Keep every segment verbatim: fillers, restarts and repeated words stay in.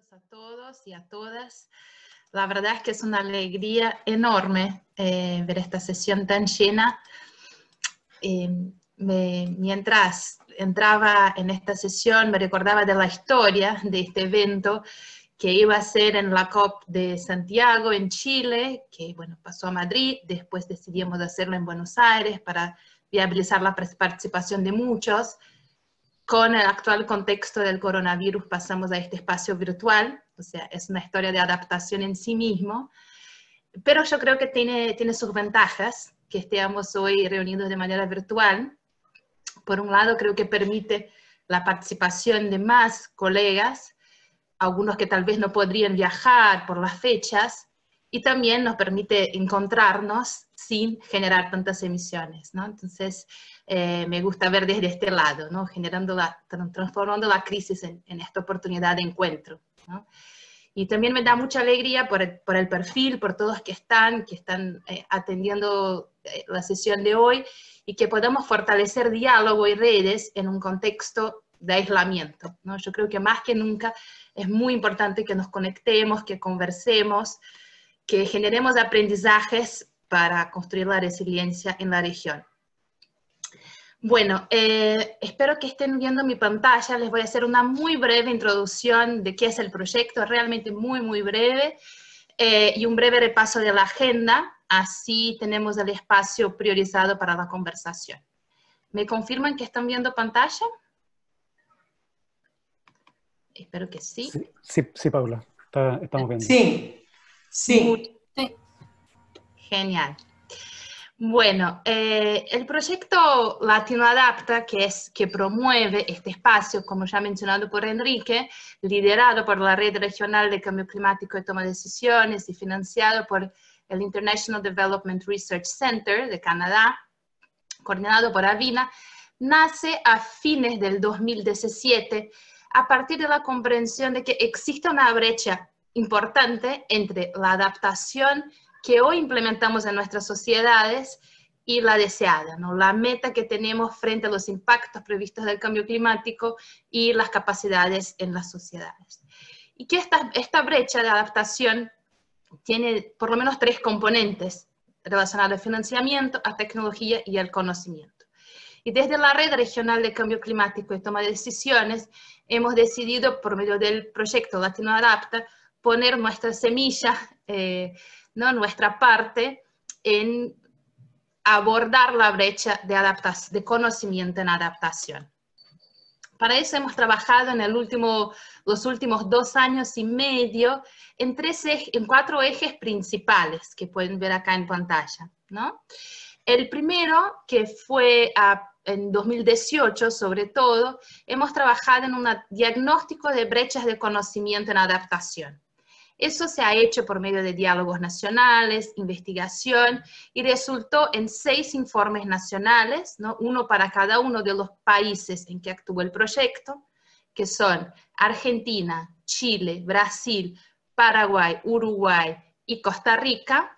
Bienvenidos a todos y a todas. La verdad es que es una alegría enorme eh, ver esta sesión tan llena. Eh, me, mientras entraba en esta sesión me recordaba de la historia de este evento que iba a ser en la COP de Santiago, en Chile, que bueno, pasó a Madrid, después decidimos hacerlo en Buenos Aires para viabilizar la participación de muchos. Con el actual contexto del coronavirus pasamos a este espacio virtual, o sea, es una historia de adaptación en sí mismo, pero yo creo que tiene, tiene sus ventajas que estemos hoy reunidos de manera virtual. Por un lado, creo que permite la participación de más colegas, algunos que tal vez no podrían viajar por las fechas, y también nos permite encontrarnos sin generar tantas emisiones, ¿no? Entonces, eh, me gusta ver desde este lado, ¿no? Generando la, transformando la crisis en, en esta oportunidad de encuentro, ¿no? Y también me da mucha alegría por el, por el perfil, por todos que están, que están eh, atendiendo eh, la sesión de hoy, y que podamos fortalecer diálogo y redes en un contexto de aislamiento, ¿no? Yo creo que más que nunca es muy importante que nos conectemos, que conversemos, que generemos aprendizajes para construir la resiliencia en la región. Bueno, eh, espero que estén viendo mi pantalla. Les voy a hacer una muy breve introducción de qué es el proyecto, realmente muy, muy breve, eh, y un breve repaso de la agenda. Así tenemos el espacio priorizado para la conversación. ¿Me confirman que están viendo pantalla? Espero que sí. Sí, sí, sí, Paula, está, estamos viendo. Sí, sí. Muy, sí. Genial. Bueno, eh, el proyecto Latino Adapta, que es que promueve este espacio, como ya mencionado por Enrique, liderado por la Red Regional de Cambio Climático y Toma de Decisiones y financiado por el International Development Research Center de Canadá, coordinado por Avina, nace a fines del dos mil diecisiete a partir de la comprensión de que existe una brecha importante entre la adaptación que hoy implementamos en nuestras sociedades y la deseada, ¿no? La meta que tenemos frente a los impactos previstos del cambio climático y las capacidades en las sociedades. Y que esta, esta brecha de adaptación tiene por lo menos tres componentes relacionados al financiamiento, a tecnología y al conocimiento. Y desde la Red Regional de Cambio Climático y Toma de Decisiones hemos decidido, por medio del proyecto Latino Adapta, poner nuestra semilla, eh, ¿no? nuestra parte en abordar la brecha de, adaptación, de conocimiento en adaptación. Para eso hemos trabajado en el último, los últimos dos años y medio en, tres ejes, en cuatro ejes principales que pueden ver acá en pantalla, ¿no? El primero, que fue a, en dos mil dieciocho sobre todo, hemos trabajado en un diagnóstico de brechas de conocimiento en adaptación. Eso se ha hecho por medio de diálogos nacionales, investigación, y resultó en seis informes nacionales, ¿no? Uno para cada uno de los países en que actuó el proyecto, que son Argentina, Chile, Brasil, Paraguay, Uruguay y Costa Rica,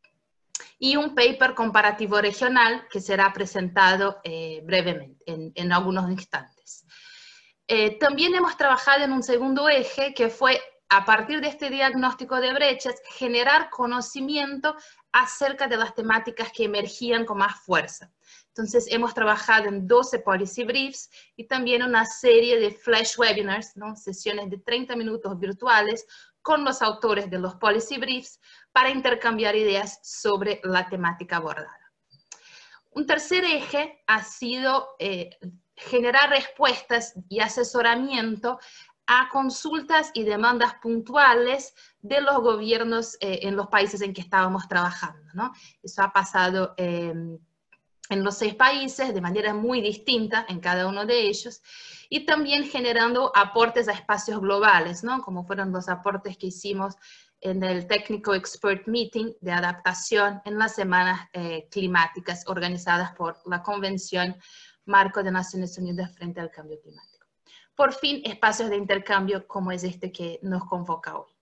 y un paper comparativo regional que será presentado eh, brevemente, en, en algunos instantes. Eh, también hemos trabajado en un segundo eje que fue, a partir de este diagnóstico de brechas, generar conocimiento acerca de las temáticas que emergían con más fuerza. Entonces hemos trabajado en doce policy briefs y también una serie de flash webinars, ¿no? Sesiones de treinta minutos virtuales con los autores de los policy briefs para intercambiar ideas sobre la temática abordada. Un tercer eje ha sido eh, generar respuestas y asesoramiento a consultas y demandas puntuales de los gobiernos eh, en los países en que estábamos trabajando, ¿no? Eso ha pasado eh, en los seis países de manera muy distinta en cada uno de ellos, y también generando aportes a espacios globales, ¿no? Como fueron los aportes que hicimos en el Technical Expert Meeting de adaptación en las semanas eh, climáticas organizadas por la Convención Marco de Naciones Unidas frente al Cambio Climático. Por fin, espacios de intercambio como es este que nos convoca hoy.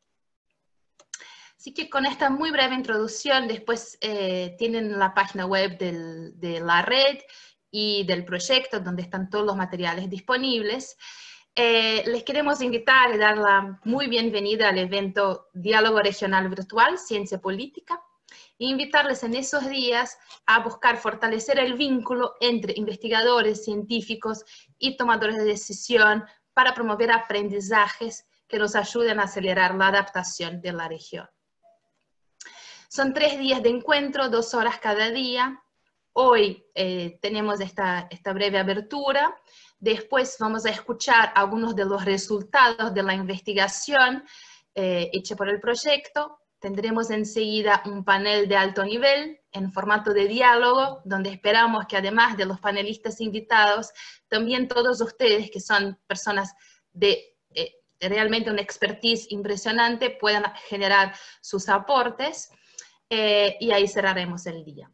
Así que con esta muy breve introducción, después eh, tienen la página web del, de la red y del proyecto, donde están todos los materiales disponibles. Eh, les queremos invitar y dar la muy bienvenida al evento Diálogo Regional Virtual, Ciencia Política, e invitarles en esos días a buscar fortalecer el vínculo entre investigadores, científicos y tomadores de decisión para promover aprendizajes que nos ayuden a acelerar la adaptación de la región. Son tres días de encuentro, dos horas cada día. Hoy eh, tenemos esta, esta breve abertura. Después vamos a escuchar algunos de los resultados de la investigación eh, hecha por el proyecto. Tendremos enseguida un panel de alto nivel en formato de diálogo, donde esperamos que además de los panelistas invitados, también todos ustedes que son personas de eh, realmente una expertise impresionante puedan generar sus aportes eh, y ahí cerraremos el día.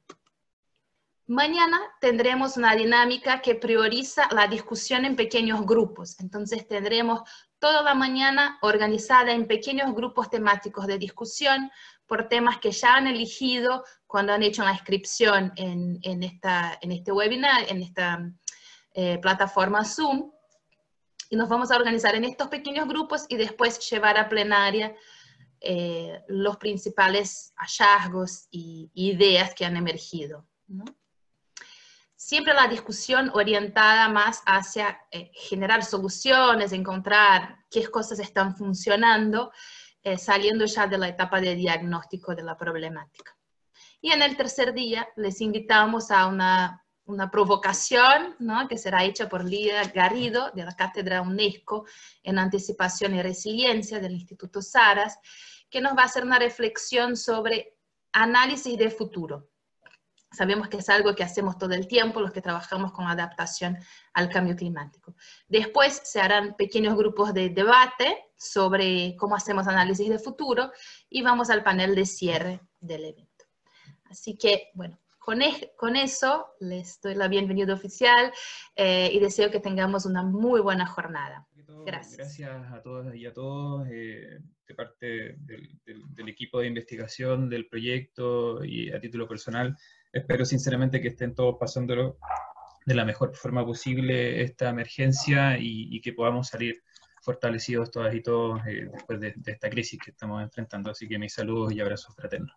Mañana tendremos una dinámica que prioriza la discusión en pequeños grupos. Entonces tendremos toda la mañana organizada en pequeños grupos temáticos de discusión por temas que ya han elegido cuando han hecho la inscripción en, en, esta, en este webinar, en esta eh, plataforma Zoom. Y nos vamos a organizar en estos pequeños grupos y después llevar a plenaria eh, los principales hallazgos y ideas que han emergido, ¿no? Siempre la discusión orientada más hacia eh, generar soluciones, encontrar qué cosas están funcionando, eh, saliendo ya de la etapa de diagnóstico de la problemática. Y en el tercer día les invitamos a una, una provocación, ¿no?, que será hecha por Lía Garrido, de la Cátedra UNESCO en Anticipación y Resiliencia del Instituto Saras, que nos va a hacer una reflexión sobre análisis de futuro. Sabemos que es algo que hacemos todo el tiempo, los que trabajamos con adaptación al cambio climático. Después se harán pequeños grupos de debate sobre cómo hacemos análisis de futuro y vamos al panel de cierre del evento. Así que, bueno, con, e con eso les doy la bienvenida oficial eh, y deseo que tengamos una muy buena jornada. Gracias. Gracias a todas y a todos eh, de parte del, del, del equipo de investigación del proyecto y a título personal. Espero sinceramente que estén todos pasándolo de la mejor forma posible esta emergencia y, y que podamos salir fortalecidos todas y todos eh, después de, de esta crisis que estamos enfrentando. Así que mis saludos y abrazos fraternos.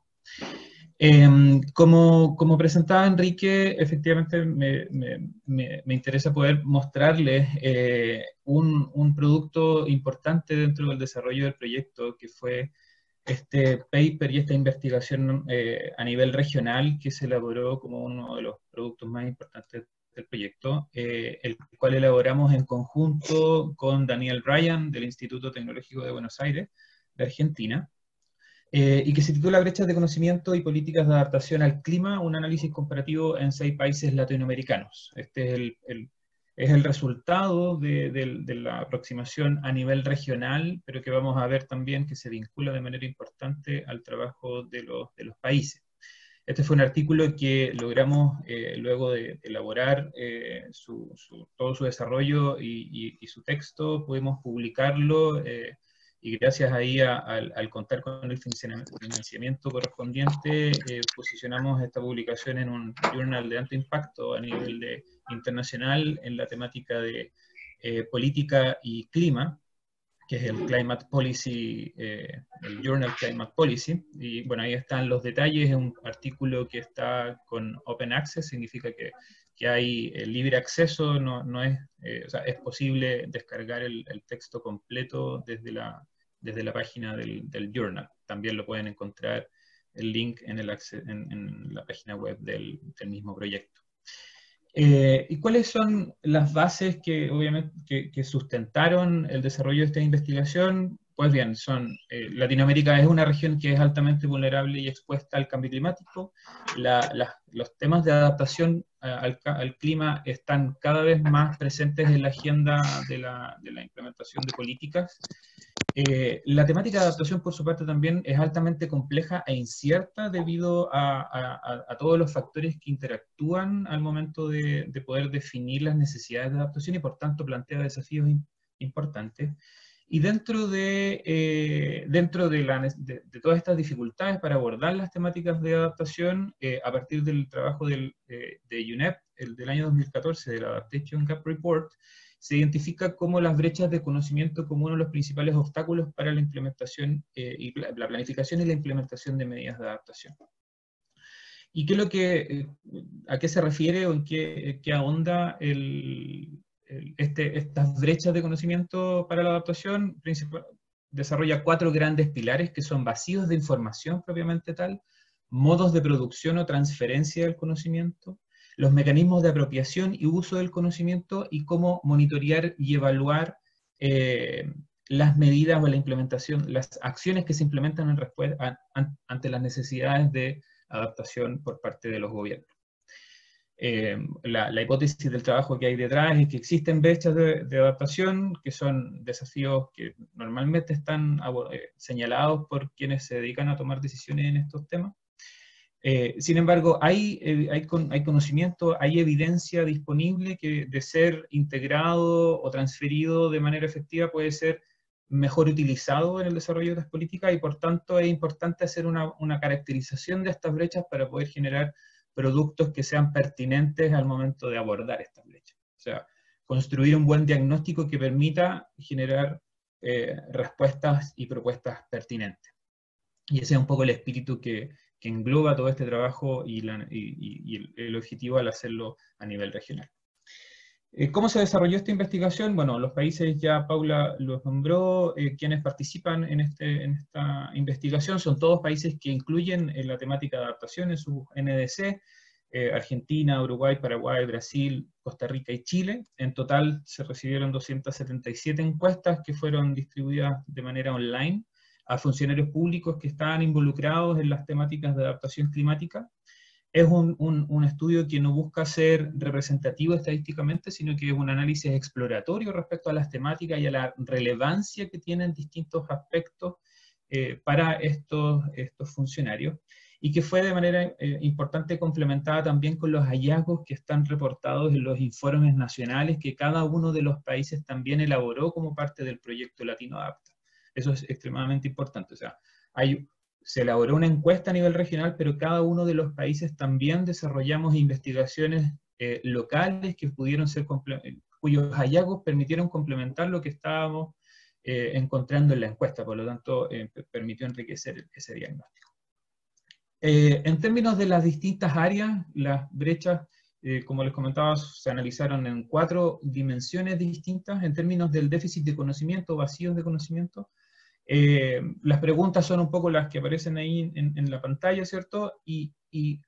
Eh, como, como presentaba Enrique, efectivamente me, me, me, me interesa poder mostrarles eh, un, un producto importante dentro del desarrollo del proyecto, que fue este paper y esta investigación eh, a nivel regional que se elaboró como uno de los productos más importantes del proyecto, eh, el cual elaboramos en conjunto con Daniel Ryan del Instituto Tecnológico de Buenos Aires, de Argentina, eh, y que se titula Brechas de conocimiento y políticas de adaptación al clima, un análisis comparativo en seis países latinoamericanos. Este es el, el Es el resultado de, de, de la aproximación a nivel regional, pero que vamos a ver también que se vincula de manera importante al trabajo de los, de los países. Este fue un artículo que logramos, eh, luego de, de elaborar eh, su, su, todo su desarrollo y, y, y su texto, pudimos publicarlo, eh, y gracias ahí a, a, al contar con el financiamiento correspondiente, eh, posicionamos esta publicación en un journal de alto impacto a nivel de, internacional en la temática de eh, política y clima, que es el Climate Policy, eh, el Journal Climate Policy, y bueno, ahí están los detalles. Es un artículo que está con Open Access, significa que, que hay eh, libre acceso, no, no es, eh, o sea, es posible descargar el, el texto completo desde la, desde la página del, del Journal. También lo pueden encontrar el link en, el en, en la página web del, del mismo proyecto. Eh, ¿Y cuáles son las bases que, obviamente, que, que sustentaron el desarrollo de esta investigación? Pues bien, son, eh, Latinoamérica es una región que es altamente vulnerable y expuesta al cambio climático. La, la, los temas de adaptación al, al clima están cada vez más presentes en la agenda de la, de la implementación de políticas. Eh, la temática de adaptación, por su parte, también es altamente compleja e incierta debido a, a, a todos los factores que interactúan al momento de, de poder definir las necesidades de adaptación y, por tanto, plantea desafíos in, importantes. Y dentro de, eh, dentro de, la, de, de todas estas dificultades para abordar las temáticas de adaptación, eh, a partir del trabajo del, eh, de U N E P, el del año dos mil catorce, del Adaptation Gap Report, se identifica como las brechas de conocimiento como uno de los principales obstáculos para la implementación, eh, y la planificación y la implementación de medidas de adaptación. ¿Y qué es lo que, a qué se refiere o en qué, qué ahonda el, el, este, estas brechas de conocimiento para la adaptación? Principal, desarrolla cuatro grandes pilares que son vacíos de información propiamente tal, modos de producción o transferencia del conocimiento, los mecanismos de apropiación y uso del conocimiento y cómo monitorear y evaluar eh, las medidas o la implementación, las acciones que se implementan en respuesta an, ante las necesidades de adaptación por parte de los gobiernos. Eh, la, la hipótesis del trabajo que hay detrás es que existen brechas de, de adaptación, que son desafíos que normalmente están eh, señalados por quienes se dedican a tomar decisiones en estos temas. Eh, sin embargo, hay, eh, hay, con, hay conocimiento, hay evidencia disponible que de ser integrado o transferido de manera efectiva puede ser mejor utilizado en el desarrollo de las políticas, y por tanto es importante hacer una, una caracterización de estas brechas para poder generar productos que sean pertinentes al momento de abordar estas brechas. O sea, construir un buen diagnóstico que permita generar eh, respuestas y propuestas pertinentes. Y ese es un poco el espíritu que, que engloba todo este trabajo y, la, y, y el, el objetivo al hacerlo a nivel regional. ¿Cómo se desarrolló esta investigación? Bueno, los países ya Paula los nombró, eh, quienes participan en, este, en esta investigación son todos países que incluyen en la temática de adaptación en su N D C, eh, Argentina, Uruguay, Paraguay, Brasil, Costa Rica y Chile. En total se recibieron doscientas setenta y siete encuestas que fueron distribuidas de manera online a funcionarios públicos que estaban involucrados en las temáticas de adaptación climática. Es un, un, un estudio que no busca ser representativo estadísticamente, sino que es un análisis exploratorio respecto a las temáticas y a la relevancia que tienen distintos aspectos eh, para estos, estos funcionarios, y que fue de manera eh, importante complementada también con los hallazgos que están reportados en los informes nacionales que cada uno de los países también elaboró como parte del proyecto Latino Adapta. Eso es extremadamente importante. O sea, hay... Se elaboró una encuesta a nivel regional, pero cada uno de los países también desarrollamos investigaciones eh, locales que pudieron ser, cuyos hallazgos permitieron complementar lo que estábamos eh, encontrando en la encuesta, por lo tanto eh, permitió enriquecer ese diagnóstico. Eh, en términos de las distintas áreas, las brechas, eh, como les comentaba, se analizaron en cuatro dimensiones distintas. En términos del déficit de conocimiento, vacíos de conocimiento, Eh, las preguntas son un poco las que aparecen ahí en, en la pantalla, ¿cierto? Y, y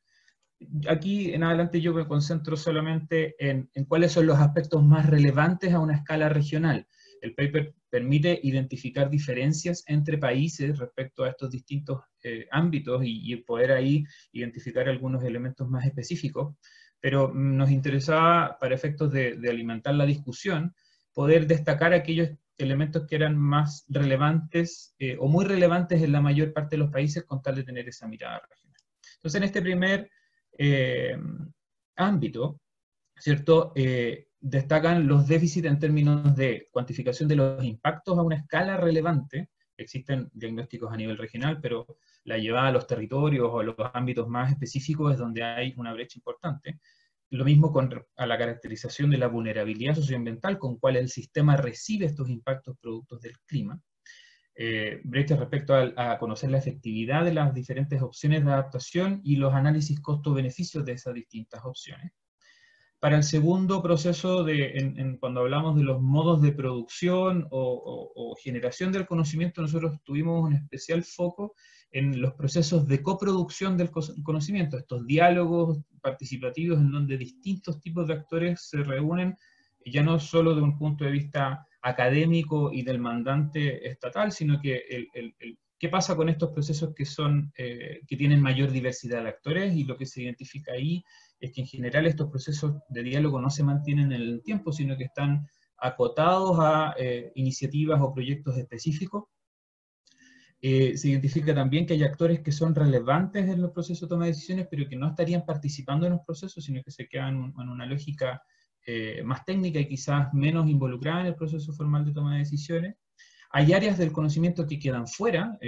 aquí en adelante yo me concentro solamente en, en cuáles son los aspectos más relevantes a una escala regional. El paper permite identificar diferencias entre países respecto a estos distintos eh, ámbitos y, y poder ahí identificar algunos elementos más específicos, pero nos interesaba, para efectos de, de alimentar la discusión, poder destacar aquellos elementos que eran más relevantes eh, o muy relevantes en la mayor parte de los países con tal de tener esa mirada regional. Entonces, en este primer eh, ámbito, ¿cierto? Eh, destacan los déficits en términos de cuantificación de los impactos a una escala relevante. Existen diagnósticos a nivel regional, pero la llevada a los territorios o a los ámbitos más específicos es donde hay una brecha importante. Lo mismo con a la caracterización de la vulnerabilidad socioambiental, con cuál el sistema recibe estos impactos productos del clima. Eh, brechas respecto a, a conocer la efectividad de las diferentes opciones de adaptación y los análisis costo-beneficios de esas distintas opciones. Para el segundo proceso, de, en, en, cuando hablamos de los modos de producción o, o, o generación del conocimiento, nosotros tuvimos un especial foco en los procesos de coproducción del conocimiento, estos diálogos participativos en donde distintos tipos de actores se reúnen, ya no solo de un punto de vista académico y del mandante estatal, sino que el, el, el, qué pasa con estos procesos que, son, eh, que tienen mayor diversidad de actores, y lo que se identifica ahí es que en general estos procesos de diálogo no se mantienen en el tiempo, sino que están acotados a eh, iniciativas o proyectos específicos. Eh, se identifica también que hay actores que son relevantes en los procesos de toma de decisiones, pero que no estarían participando en los procesos, sino que se quedan en una lógica eh, más técnica y quizás menos involucrada en el proceso formal de toma de decisiones. Hay áreas del conocimiento que quedan fuera, eh,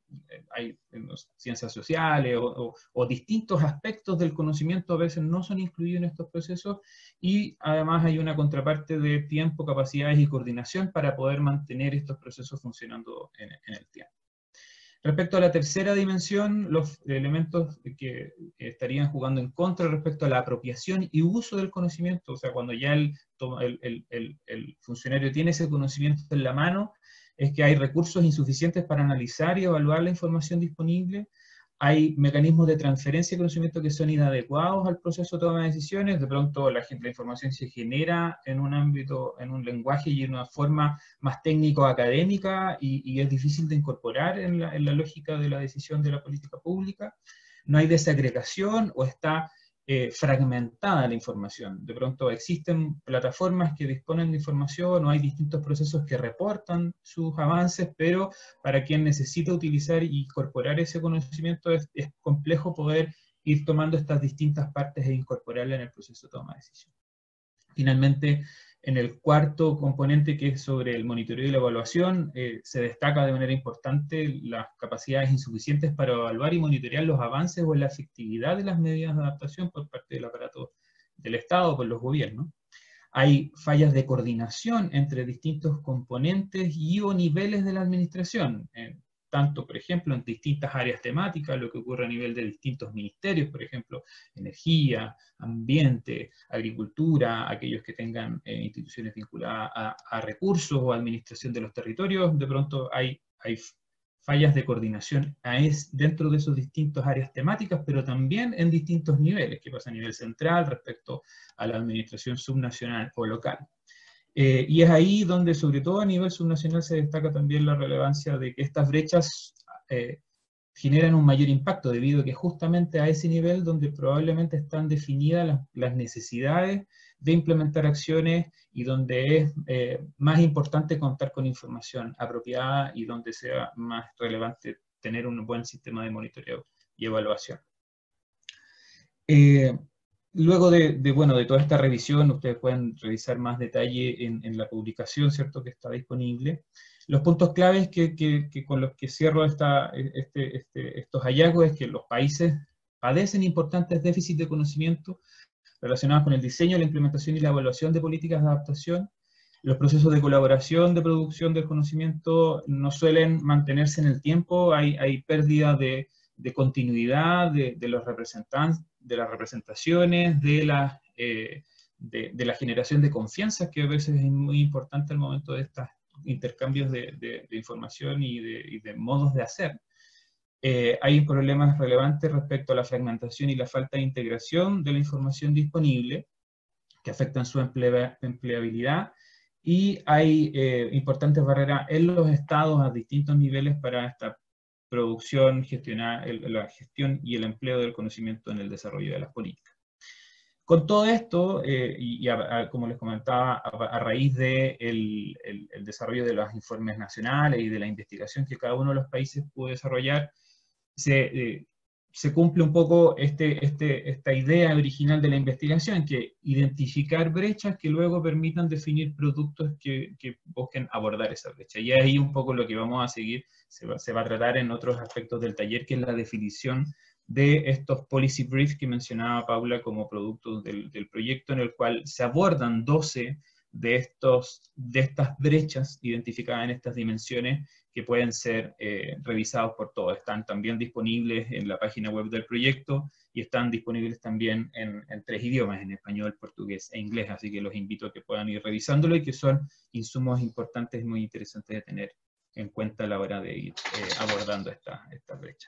hay ciencias sociales o, o, o distintos aspectos del conocimiento a veces no son incluidos en estos procesos, y además hay una contraparte de tiempo, capacidades y coordinación para poder mantener estos procesos funcionando en, en el tiempo. Respecto a la tercera dimensión, los elementos que estarían jugando en contra respecto a la apropiación y uso del conocimiento, o sea, cuando ya el, el, el, el funcionario tiene ese conocimiento en la mano, es que hay recursos insuficientes para analizar y evaluar la información disponible, hay mecanismos de transferencia de conocimiento que son inadecuados al proceso de toma de decisiones, de pronto la, la información se genera en un ámbito, en un lenguaje y en una forma más técnico-académica y, y es difícil de incorporar en la, en la lógica de la decisión de la política pública, no hay desagregación o está eh, fragmentada la información. De pronto existen plataformas que disponen de información o hay distintos procesos que reportan sus avances, pero para quien necesita utilizar y incorporar ese conocimiento es, es complejo poder ir tomando estas distintas partes e incorporarlas en el proceso de toma de decisión. Finalmente, en el cuarto componente, que es sobre el monitoreo y la evaluación, eh, se destaca de manera importante las capacidades insuficientes para evaluar y monitorear los avances o la efectividad de las medidas de adaptación por parte del aparato del Estado, por los gobiernos. Hay fallas de coordinación entre distintos componentes y o niveles de la administración, eh, tanto, por ejemplo, en distintas áreas temáticas, lo que ocurre a nivel de distintos ministerios, por ejemplo, energía, ambiente, agricultura, aquellos que tengan eh, instituciones vinculadas a, a recursos o administración de los territorios, de pronto hay, hay fallas de coordinación a es, dentro de esos distintos áreas temáticas, pero también en distintos niveles, que pasa a nivel central respecto a la administración subnacional o local. Eh, y es ahí donde, sobre todo a nivel subnacional, se destaca también la relevancia de que estas brechas eh, generan un mayor impacto, debido a que justamente a ese nivel donde probablemente están definidas las, las necesidades de implementar acciones y donde es eh, más importante contar con información apropiada y donde sea más relevante tener un buen sistema de monitoreo y evaluación. Eh, Luego de, de, bueno, de toda esta revisión, ustedes pueden revisar más detalle en, en la publicación, ¿cierto?, que está disponible. Los puntos claves que, que, que con los que cierro esta, este, este, estos hallazgos es que los países padecen importantes déficits de conocimiento relacionados con el diseño, la implementación y la evaluación de políticas de adaptación. Los procesos de colaboración de producción del conocimiento no suelen mantenerse en el tiempo, hay, hay pérdida de, de continuidad de, de los representantes, de las representaciones, de la, eh, de, de la generación de confianza, que a veces es muy importante al momento de estos intercambios de, de, de información y de, y de modos de hacer. Eh, hay problemas relevantes respecto a la fragmentación y la falta de integración de la información disponible, que afectan su emplea, empleabilidad, y hay eh, importantes barreras en los estados a distintos niveles para esta producción, gestionar, el, la gestión y el empleo del conocimiento en el desarrollo de las políticas. Con todo esto, eh, y, y a, a, como les comentaba, a, a raíz del de el, el desarrollo de los informes nacionales y de la investigación que cada uno de los países pudo desarrollar, se, eh, se cumple un poco este, este, esta idea original de la investigación, que identificar brechas que luego permitan definir productos que, que busquen abordar esa brecha. Y ahí un poco lo que vamos a seguir, se va, se va a tratar en otros aspectos del taller, que es la definición de estos policy briefs que mencionaba Paula como productos del, del proyecto, en el cual se abordan doce de, estos, de estas brechas identificadas en estas dimensiones que pueden ser eh, revisados por todos. Están también disponibles en la página web del proyecto y están disponibles también en, en tres idiomas, en español, portugués e inglés, así que los invito a que puedan ir revisándolo y que son insumos importantes y muy interesantes de tener en cuenta a la hora de ir eh, abordando esta, esta brecha.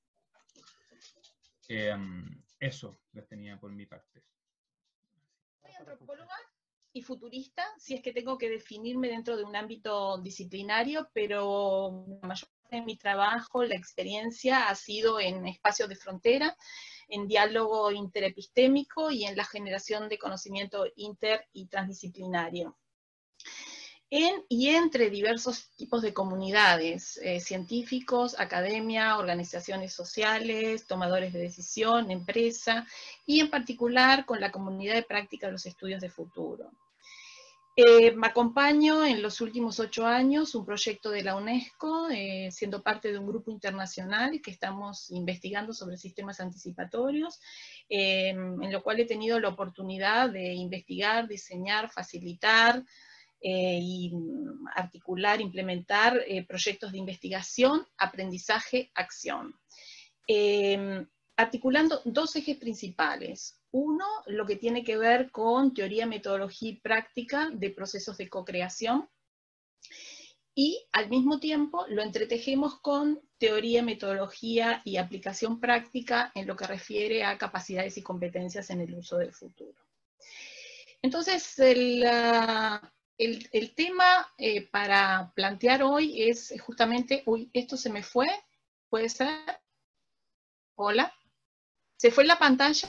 Eh, eso les tenía por mi parte. Soy antropóloga y futurista, si es que tengo que definirme dentro de un ámbito disciplinario, pero la mayor parte de mi trabajo, la experiencia ha sido en espacios de frontera, en diálogo interepistémico y en la generación de conocimiento inter y transdisciplinario. En y entre diversos tipos de comunidades, eh, científicos, academia, organizaciones sociales, tomadores de decisión, empresa, y en particular con la comunidad de práctica de los estudios de futuro. Eh, me acompaño en los últimos ocho años un proyecto de la UNESCO, eh, siendo parte de un grupo internacional que estamos investigando sobre sistemas anticipatorios, eh, en lo cual he tenido la oportunidad de investigar, diseñar, facilitar eh, y articular, implementar eh, proyectos de investigación, aprendizaje, acción. Eh, articulando dos ejes principales. Uno, lo que tiene que ver con teoría, metodología y práctica de procesos de co-creación, y al mismo tiempo lo entretejemos con teoría, metodología y aplicación práctica en lo que refiere a capacidades y competencias en el uso del futuro. Entonces, el, uh, el, el tema eh, para plantear hoy es justamente, uy, esto se me fue, ¿puede ser? Hola. ¿Se fue la pantalla?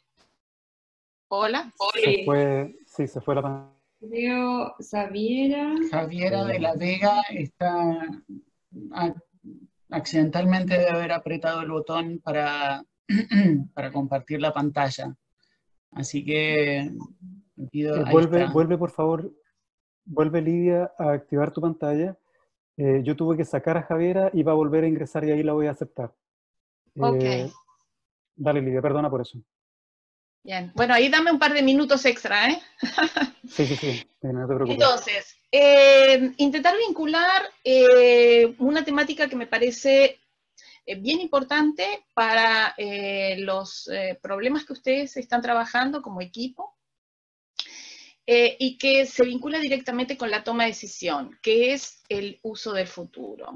Hola. Se fue, sí, se fue la pantalla. Veo Javiera. Javiera de la Vega está accidentalmente de haber apretado el botón para, para compartir la pantalla. Así que pido, Eh, ahí vuelve, está. vuelve, por favor, vuelve, Lidia, a activar tu pantalla. Eh, yo tuve que sacar a Javiera y va a volver a ingresar y ahí la voy a aceptar. Ok. Eh, dale, Lidia, perdona por eso. Bien, bueno, ahí dame un par de minutos extra, ¿eh? Sí, sí, sí, no te preocupes. Entonces, eh, intentar vincular eh, una temática que me parece eh, bien importante para eh, los eh, problemas que ustedes están trabajando como equipo, eh, y que se vincula directamente con la toma de decisión, que es el uso del futuro.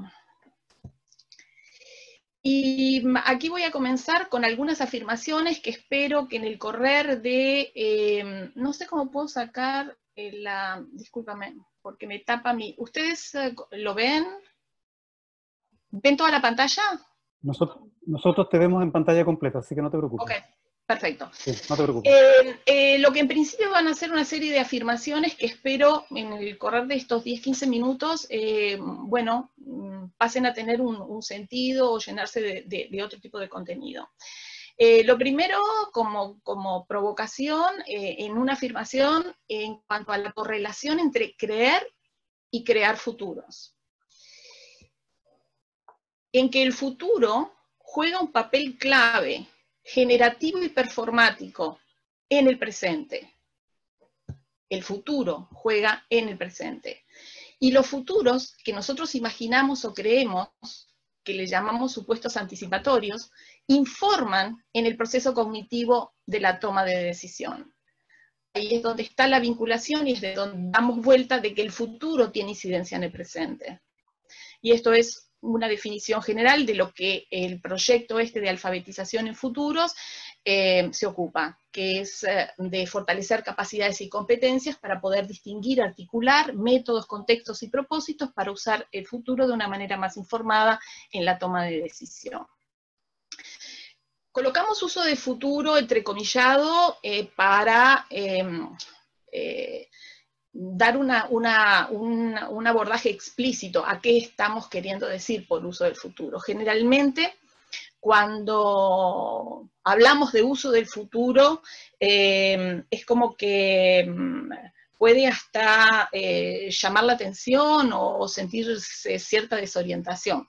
Y aquí voy a comenzar con algunas afirmaciones que espero que en el correr de, eh, no sé cómo puedo sacar la, discúlpame, porque me tapa mi, ¿ustedes eh, lo ven? ¿Ven toda la pantalla? Nosotros, nosotros te vemos en pantalla completa, así que no te preocupes. Ok, perfecto. Sí, no te preocupes. Eh, eh, lo que en principio van a ser una serie de afirmaciones que espero en el correr de estos diez a quince minutos, eh, bueno, pasen a tener un, un sentido o llenarse de, de, de otro tipo de contenido. Eh, lo primero, como, como provocación, eh, en una afirmación en cuanto a la correlación entre creer y crear futuros. En que el futuro juega un papel clave, generativo y performático en el presente. El futuro juega en el presente. Y los futuros que nosotros imaginamos o creemos, que le llamamos supuestos anticipatorios, informan en el proceso cognitivo de la toma de decisión. Ahí es donde está la vinculación y es de donde damos vuelta de que el futuro tiene incidencia en el presente. Y esto es una definición general de lo que el proyecto este de alfabetización en futuros eh, se ocupa, que es eh, de fortalecer capacidades y competencias para poder distinguir, articular métodos, contextos y propósitos para usar el futuro de una manera más informada en la toma de decisión. Colocamos uso de futuro entrecomillado eh, para eh, eh, dar una, una, un, un abordaje explícito a qué estamos queriendo decir por uso del futuro. Generalmente, cuando hablamos de uso del futuro, eh, es como que puede hasta eh, llamar la atención o sentirse cierta desorientación.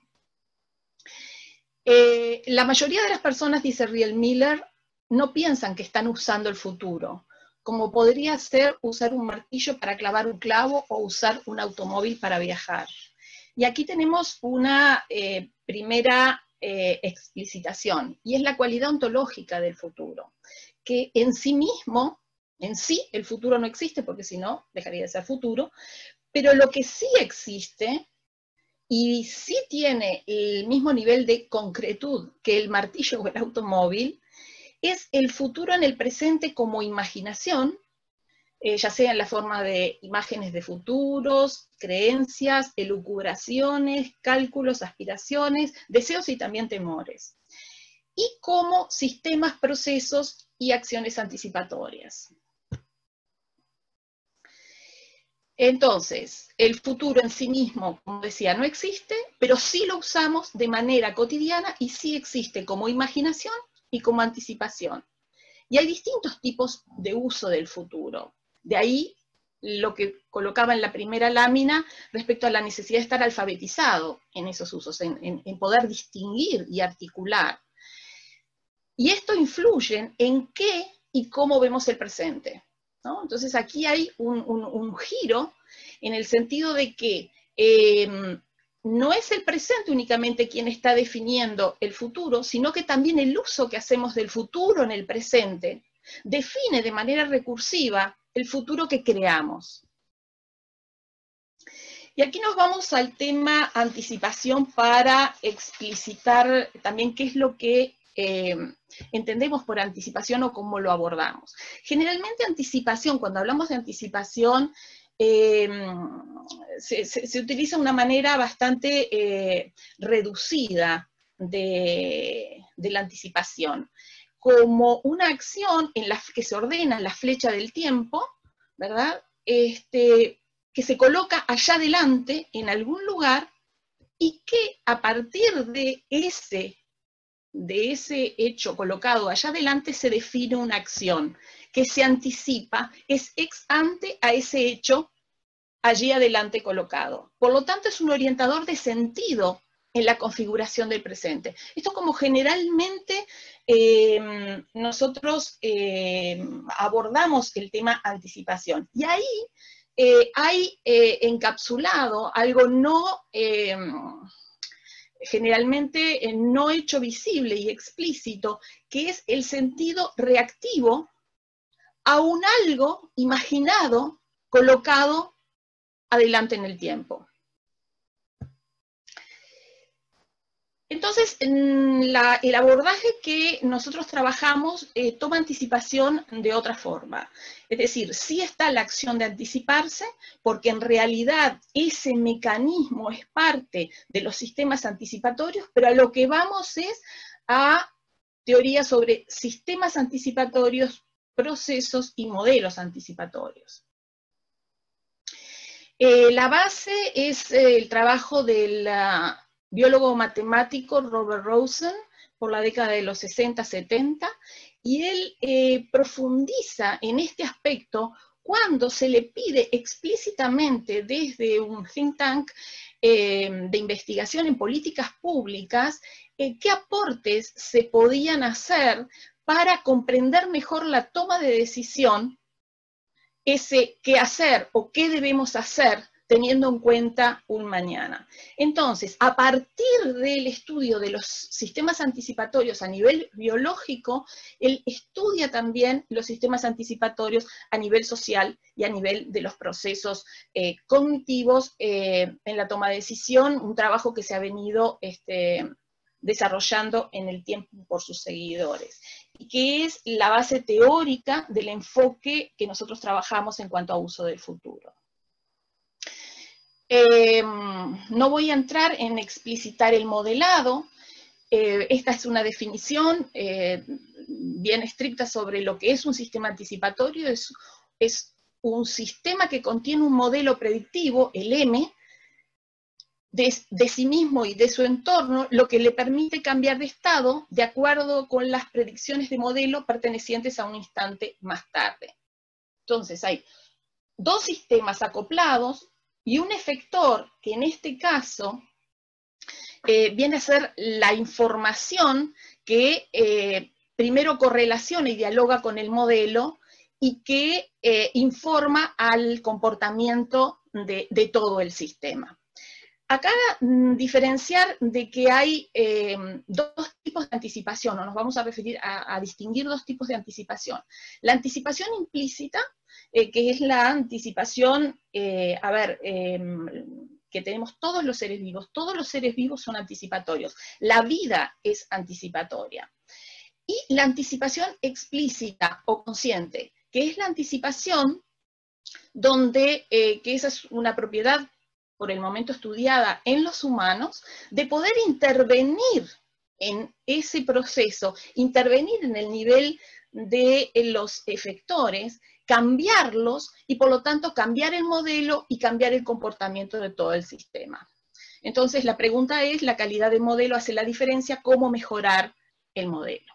Eh, la mayoría de las personas, dice Riel Miller, no piensan que están usando el futuro, como podría ser usar un martillo para clavar un clavo o usar un automóvil para viajar. Y aquí tenemos una eh, primera eh, explicitación, y es la cualidad ontológica del futuro, que en sí mismo, en sí el futuro no existe, porque si no dejaría de ser futuro, pero lo que sí existe, y sí tiene el mismo nivel de concretud que el martillo o el automóvil, es el futuro en el presente como imaginación, eh, ya sea en la forma de imágenes de futuros, creencias, elucubraciones, cálculos, aspiraciones, deseos y también temores. Y como sistemas, procesos y acciones anticipatorias. Entonces, el futuro en sí mismo, como decía, no existe, pero sí lo usamos de manera cotidiana y sí existe como imaginación y como anticipación. Y hay distintos tipos de uso del futuro. De ahí lo que colocaba en la primera lámina respecto a la necesidad de estar alfabetizado en esos usos, en, en, en poder distinguir y articular. Y esto influye en qué y cómo vemos el presente, ¿no? Entonces aquí hay un, un, un giro en el sentido de que eh, no es el presente únicamente quien está definiendo el futuro, sino que también el uso que hacemos del futuro en el presente define de manera recursiva el futuro que creamos. Y aquí nos vamos al tema anticipación para explicitar también qué es lo que eh, entendemos por anticipación o cómo lo abordamos. Generalmente anticipación, cuando hablamos de anticipación, eh, se, se, se utiliza una manera bastante eh, reducida de, de la anticipación, como una acción en la que se ordena la flecha del tiempo, ¿verdad? Este, que se coloca allá adelante, en algún lugar, y que a partir de ese, de ese hecho colocado allá adelante se define una acción que se anticipa, es ex ante a ese hecho allí adelante colocado. Por lo tanto, es un orientador de sentido en la configuración del presente. Esto como generalmente eh, nosotros eh, abordamos el tema anticipación. Y ahí eh, hay eh, encapsulado algo no, eh, generalmente eh, no hecho visible y explícito, que es el sentido reactivo a un algo imaginado colocado adelante en el tiempo. Entonces, la, el abordaje que nosotros trabajamos eh, toma anticipación de otra forma. Es decir, sí está la acción de anticiparse, porque en realidad ese mecanismo es parte de los sistemas anticipatorios, pero a lo que vamos es a teoría sobre sistemas anticipatorios, procesos y modelos anticipatorios. Eh, la base es eh, el trabajo del uh, biólogo matemático Robert Rosen por la década de los sesenta setenta, y él eh, profundiza en este aspecto cuando se le pide explícitamente desde un think tank eh, de investigación en políticas públicas eh, qué aportes se podían hacer para comprender mejor la toma de decisión, ese qué hacer o qué debemos hacer teniendo en cuenta un mañana. Entonces, a partir del estudio de los sistemas anticipatorios a nivel biológico, él estudia también los sistemas anticipatorios a nivel social y a nivel de los procesos eh, cognitivos eh, en la toma de decisión, un trabajo que se ha venido este, desarrollando en el tiempo por sus seguidores, y que es la base teórica del enfoque que nosotros trabajamos en cuanto a uso del futuro. Eh, no voy a entrar en explicitar el modelado. Eh, esta es una definición eh, bien estricta sobre lo que es un sistema anticipatorio. Es, es un sistema que contiene un modelo predictivo, el M, de, de sí mismo y de su entorno, lo que le permite cambiar de estado de acuerdo con las predicciones de modelo pertenecientes a un instante más tarde. Entonces hay dos sistemas acoplados y un efector que en este caso eh, viene a ser la información que eh, primero correlaciona y dialoga con el modelo y que eh, informa al comportamiento de, de todo el sistema. Acá mm, diferenciar de que hay eh, dos tipos de anticipación, o nos vamos a referir a, a distinguir dos tipos de anticipación. La anticipación implícita, eh, que es la anticipación, eh, a ver, eh, que tenemos todos los seres vivos. Todos los seres vivos son anticipatorios. La vida es anticipatoria. Y la anticipación explícita o consciente, que es la anticipación donde, eh, que esa es una propiedad por el momento estudiada en los humanos, de poder intervenir en ese proceso, intervenir en el nivel de los efectores, cambiarlos y por lo tanto cambiar el modelo y cambiar el comportamiento de todo el sistema. Entonces la pregunta es, ¿la calidad del modelo hace la diferencia? ¿Cómo mejorar el modelo?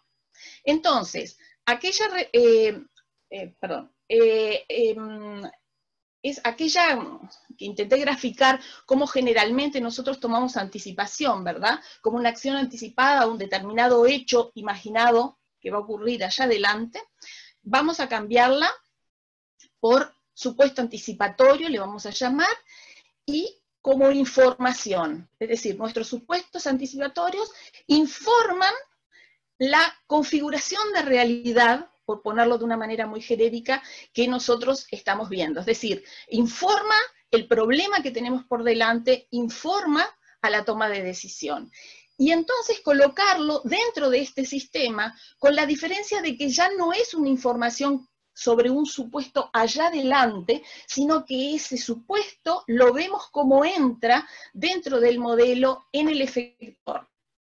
Entonces, aquella, eh, eh, perdón, eh, eh, es aquella que intenté graficar cómo generalmente nosotros tomamos anticipación, ¿verdad? Como una acción anticipada a un determinado hecho imaginado que va a ocurrir allá adelante. Vamos a cambiarla por supuesto anticipatorio, le vamos a llamar, y como información. Es decir, nuestros supuestos anticipatorios informan la configuración de realidad, por ponerlo de una manera muy genérica, que nosotros estamos viendo. Es decir, informa el problema que tenemos por delante, informa a la toma de decisión. Y entonces colocarlo dentro de este sistema, con la diferencia de que ya no es una información sobre un supuesto allá adelante, sino que ese supuesto lo vemos como entra dentro del modelo en el efector.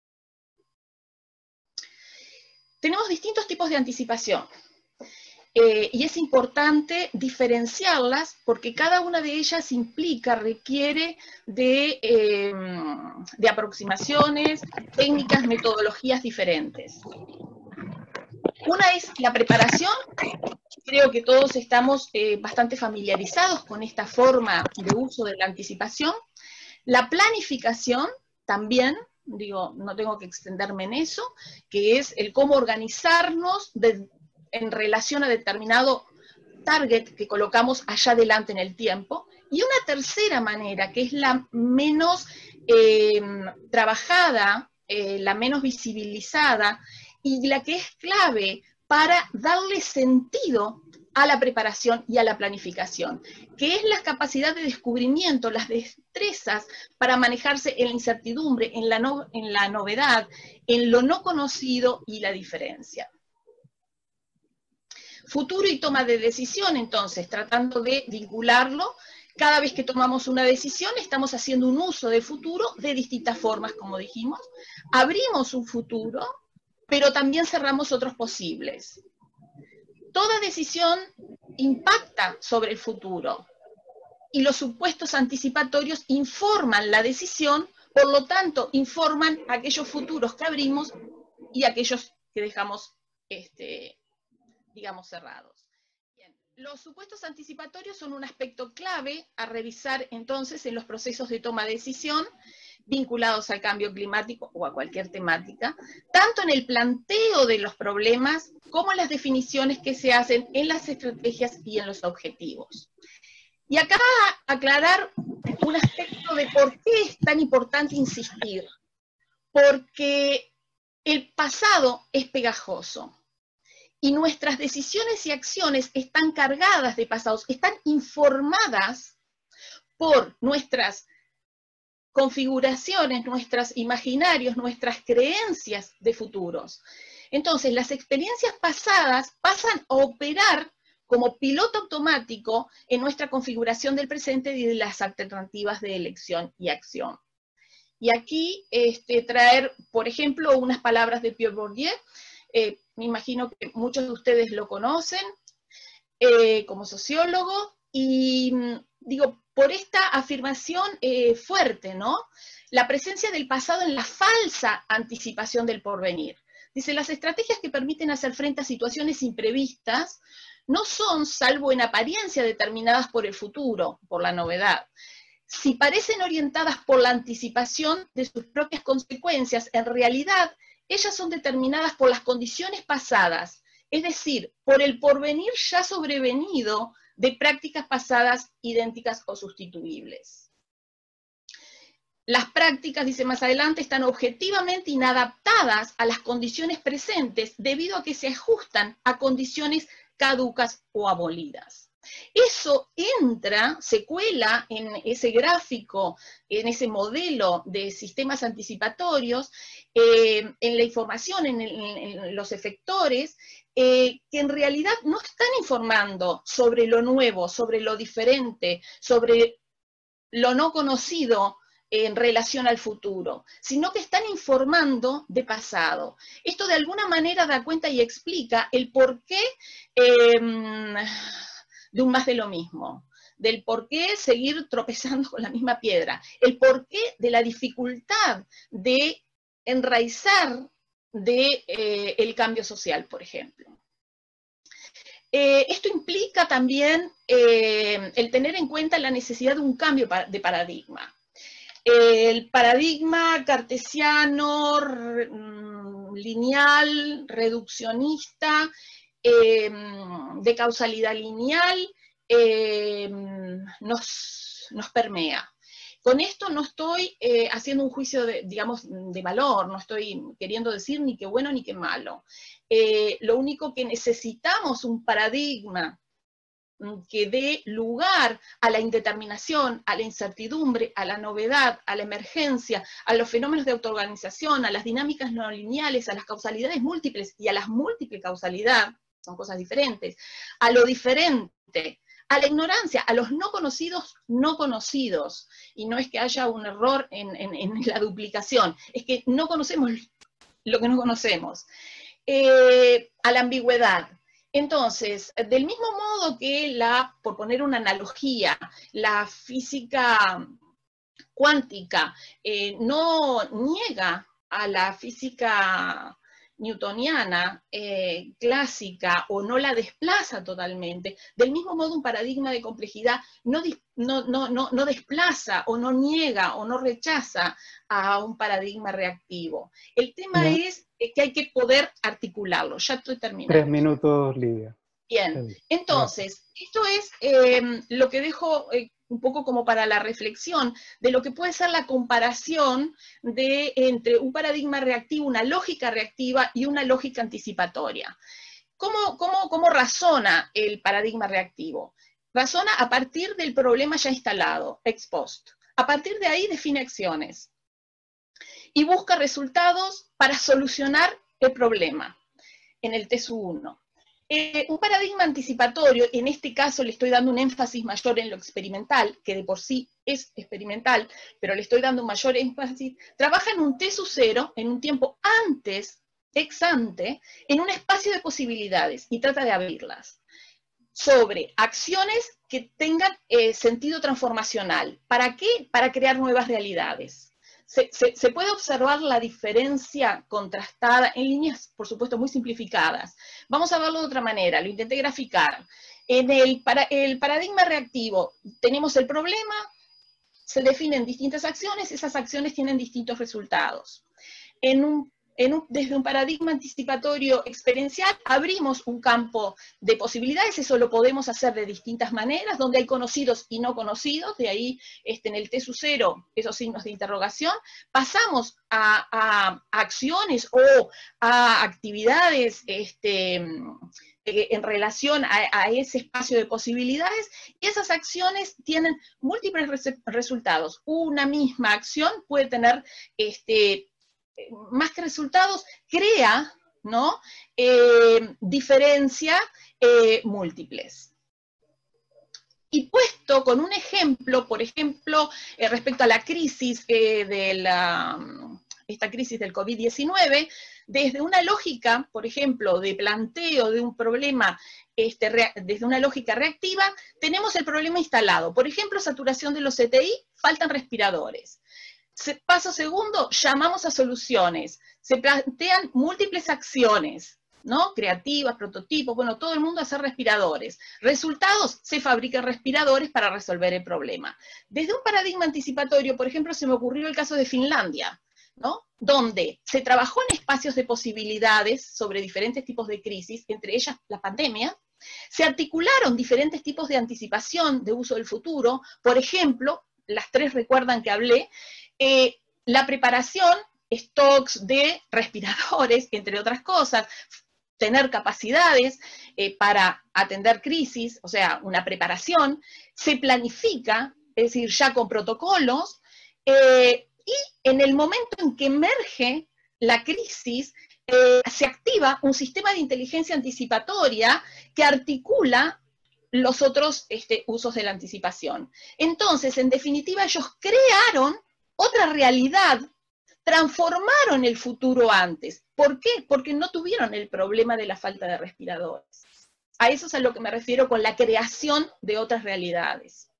Tenemos distintos tipos de anticipación, eh, y es importante diferenciarlas porque cada una de ellas implica, requiere de, eh, de aproximaciones, técnicas, metodologías diferentes. Una es la preparación. Creo que todos estamos eh, bastante familiarizados con esta forma de uso de la anticipación. La planificación también, digo, no tengo que extenderme en eso, que es el cómo organizarnos de, en relación a determinado target que colocamos allá adelante en el tiempo. Y una tercera manera, que es la menos eh, trabajada, eh, la menos visibilizada, y la que es clave para darle sentido a la preparación y a la planificación, que es la capacidad de descubrimiento, las destrezas para manejarse en la incertidumbre, en la, no, en la novedad, en lo no conocido y la diferencia. Futuro y toma de decisión, entonces, tratando de vincularlo, cada vez que tomamos una decisión estamos haciendo un uso de futuro de distintas formas, como dijimos. Abrimos un futuro, pero también cerramos otros posibles. Toda decisión impacta sobre el futuro, y los supuestos anticipatorios informan la decisión, por lo tanto, informan aquellos futuros que abrimos y aquellos que dejamos, este, digamos, cerrados. Bien. Los supuestos anticipatorios son un aspecto clave a revisar entonces en los procesos de toma de decisión, vinculados al cambio climático o a cualquier temática, tanto en el planteo de los problemas como en las definiciones que se hacen en las estrategias y en los objetivos. Y acá aclarar un aspecto de por qué es tan importante insistir, porque el pasado es pegajoso y nuestras decisiones y acciones están cargadas de pasados, están informadas por nuestras configuraciones, nuestros imaginarios, nuestras creencias de futuros. Entonces, las experiencias pasadas pasan a operar como piloto automático en nuestra configuración del presente y de las alternativas de elección y acción. Y aquí este, traer, por ejemplo, unas palabras de Pierre Bourdieu. Eh, me imagino que muchos de ustedes lo conocen eh, como sociólogo, y digo, por esta afirmación eh, fuerte, ¿no? La presencia del pasado en la falsa anticipación del porvenir. Dice, las estrategias que permiten hacer frente a situaciones imprevistas no son, salvo en apariencia, determinadas por el futuro, por la novedad. Si parecen orientadas por la anticipación de sus propias consecuencias, en realidad ellas son determinadas por las condiciones pasadas, es decir, por el porvenir ya sobrevenido de prácticas pasadas idénticas o sustituibles. Las prácticas, dice más adelante, están objetivamente inadaptadas a las condiciones presentes debido a que se ajustan a condiciones caducas o abolidas. Eso entra, se cuela en ese gráfico, en ese modelo de sistemas anticipatorios, eh, en la información, en, el, en los efectores, eh, que en realidad no están informando sobre lo nuevo, sobre lo diferente, sobre lo no conocido en relación al futuro, sino que están informando de pasado. Esto de alguna manera da cuenta y explica el porqué eh, de un más de lo mismo, del por qué seguir tropezando con la misma piedra, el porqué de la dificultad de enraizar de, eh, el cambio social, por ejemplo. Eh, esto implica también eh, el tener en cuenta la necesidad de un cambio de paradigma. El paradigma cartesiano, lineal, reduccionista, eh, de causalidad lineal, eh, nos, nos permea. Con esto no estoy eh, haciendo un juicio de, digamos, de valor, no estoy queriendo decir ni qué bueno ni qué malo. Eh, lo único que necesitamos un paradigma que dé lugar a la indeterminación, a la incertidumbre, a la novedad, a la emergencia, a los fenómenos de autoorganización, a las dinámicas no lineales, a las causalidades múltiples y a la múltiple causalidad, son cosas diferentes, a lo diferente, a la ignorancia, a los no conocidos no conocidos. Y no es que haya un error en, en, en la duplicación, es que no conocemos lo que no conocemos. Eh, a la ambigüedad. Entonces, del mismo modo que la, por poner una analogía, la física cuántica eh, no niega a la física newtoniana, eh, clásica, o no la desplaza totalmente, del mismo modo un paradigma de complejidad no, no, no, no, no desplaza, o no niega, o no rechaza a un paradigma reactivo. El tema no. es que hay que poder articularlo. Ya estoy terminando. Tres minutos, Lidia. Bien, entonces, esto es eh, lo que dejo eh, un poco como para la reflexión de lo que puede ser la comparación de, entre un paradigma reactivo, una lógica reactiva y una lógica anticipatoria. ¿Cómo, cómo, cómo razona el paradigma reactivo? Razona a partir del problema ya instalado, ex post. A partir de ahí define acciones y busca resultados para solucionar el problema en el T S U uno. Eh, un paradigma anticipatorio, en este caso le estoy dando un énfasis mayor en lo experimental, que de por sí es experimental, pero le estoy dando un mayor énfasis, trabaja en un T S U cero, en un tiempo antes, ex ante, en un espacio de posibilidades, y trata de abrirlas, sobre acciones que tengan eh, sentido transformacional. ¿Para qué? Para crear nuevas realidades. Se, se, se puede observar la diferencia contrastada en líneas, por supuesto, muy simplificadas. Vamos a verlo de otra manera, lo intenté graficar. En el, para, el paradigma reactivo tenemos el problema, se definen distintas acciones, esas acciones tienen distintos resultados. En un, en un, desde un paradigma anticipatorio experiencial abrimos un campo de posibilidades, eso lo podemos hacer de distintas maneras, donde hay conocidos y no conocidos, de ahí este, en el T S U cero, esos signos de interrogación, pasamos a, a, a acciones o a actividades este, en relación a, a ese espacio de posibilidades, y esas acciones tienen múltiples res, resultados. Una misma acción puede tener este, más que resultados, crea, ¿no? Eh, diferencia eh, múltiples. Y puesto con un ejemplo, por ejemplo, eh, respecto a la crisis eh, de la, esta crisis del COVID diecinueve, desde una lógica, por ejemplo, de planteo de un problema, este, re, desde una lógica reactiva, tenemos el problema instalado. Por ejemplo, saturación de los C T I, faltan respiradores. Paso segundo, llamamos a soluciones. Se plantean múltiples acciones, ¿no? Creativas, prototipos, bueno, todo el mundo hace respiradores. Resultados, se fabrican respiradores para resolver el problema. Desde un paradigma anticipatorio, por ejemplo, se me ocurrió el caso de Finlandia, ¿no? Donde se trabajó en espacios de posibilidades sobre diferentes tipos de crisis, entre ellas la pandemia. Se articularon diferentes tipos de anticipación de uso del futuro. Por ejemplo, las tres recuerdan que hablé, Eh, la preparación, stocks de respiradores, entre otras cosas, tener capacidades eh, para atender crisis, o sea, una preparación, se planifica, es decir, ya con protocolos, eh, y en el momento en que emerge la crisis, eh, se activa un sistema de inteligencia anticipatoria que articula los otros este, usos de la anticipación. Entonces, en definitiva, ellos crearon otra realidad, transformaron el futuro antes. ¿Por qué? Porque no tuvieron el problema de la falta de respiradores. A eso es a lo que me refiero con la creación de otras realidades.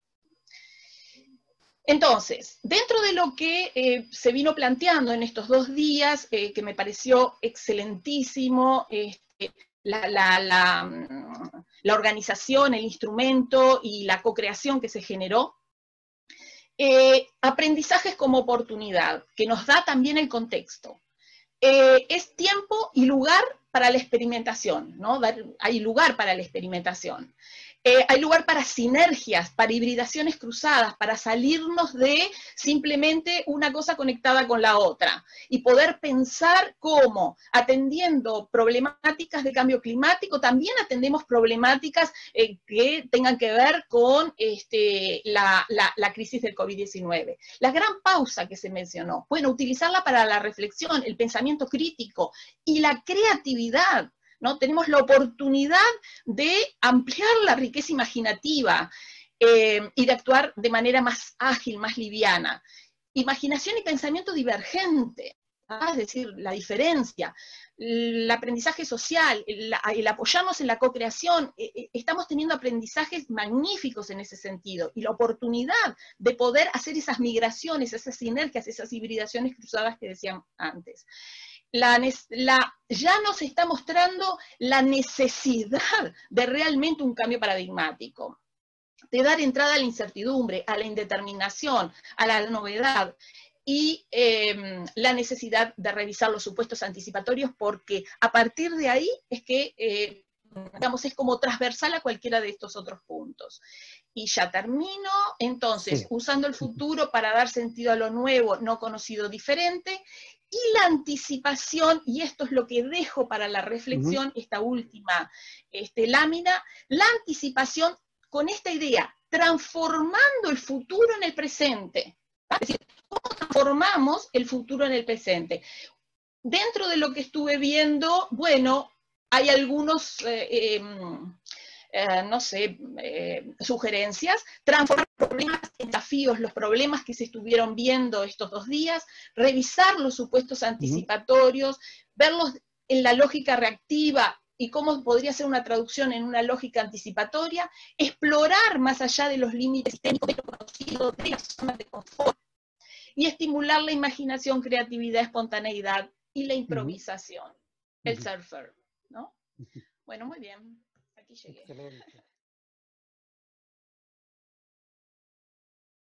Entonces, dentro de lo que eh, se vino planteando en estos dos días, eh, que me pareció excelentísimo, este, la, la, la, la organización, el instrumento y la co-creación que se generó. Eh, aprendizajes como oportunidad, que nos da también el contexto. Eh, es tiempo y lugar para la experimentación, ¿no? Dar, hay lugar para la experimentación. Eh, hay lugar para sinergias, para hibridaciones cruzadas, para salirnos de simplemente una cosa conectada con la otra y poder pensar cómo, atendiendo problemáticas de cambio climático, también atendemos problemáticas eh, que tengan que ver con este, la, la, la crisis del COVID diecinueve. La gran pausa que se mencionó, bueno, utilizarla para la reflexión, el pensamiento crítico y la creatividad, ¿no? Tenemos la oportunidad de ampliar la riqueza imaginativa eh, y de actuar de manera más ágil, más liviana. Imaginación y pensamiento divergente, ¿ah? Es decir, la diferencia, el aprendizaje social, el, el apoyarnos en la co-creación, eh, estamos teniendo aprendizajes magníficos en ese sentido, y la oportunidad de poder hacer esas migraciones, esas sinergias, esas hibridaciones cruzadas que decían antes. La, la, ya nos está mostrando la necesidad de realmente un cambio paradigmático, de dar entrada a la incertidumbre, a la indeterminación, a la novedad, y eh, la necesidad de revisar los supuestos anticipatorios, porque a partir de ahí es que, eh, digamos, es como transversal a cualquiera de estos otros puntos. Y ya termino, entonces, sí. Usando el futuro para dar sentido a lo nuevo, no conocido, diferente, y la anticipación, y esto es lo que dejo para la reflexión, uh-huh. Esta última este, lámina, la anticipación con esta idea, transformando el futuro en el presente. Es decir, ¿cómo transformamos el futuro en el presente? Dentro de lo que estuve viendo, bueno, hay algunos... Eh, eh, Eh, no sé, eh, sugerencias, transformar problemas en desafíos, los problemas que se estuvieron viendo estos dos días, revisar los supuestos anticipatorios, uh-huh. Verlos en la lógica reactiva y cómo podría ser una traducción en una lógica anticipatoria, explorar más allá de los límites sistémicos de lo conocido, de las zonas de confort, y estimular la imaginación, creatividad, espontaneidad y la improvisación, uh-huh. El surfer, ¿no? Uh-huh. Bueno, muy bien. Aquí llegué. Excelente.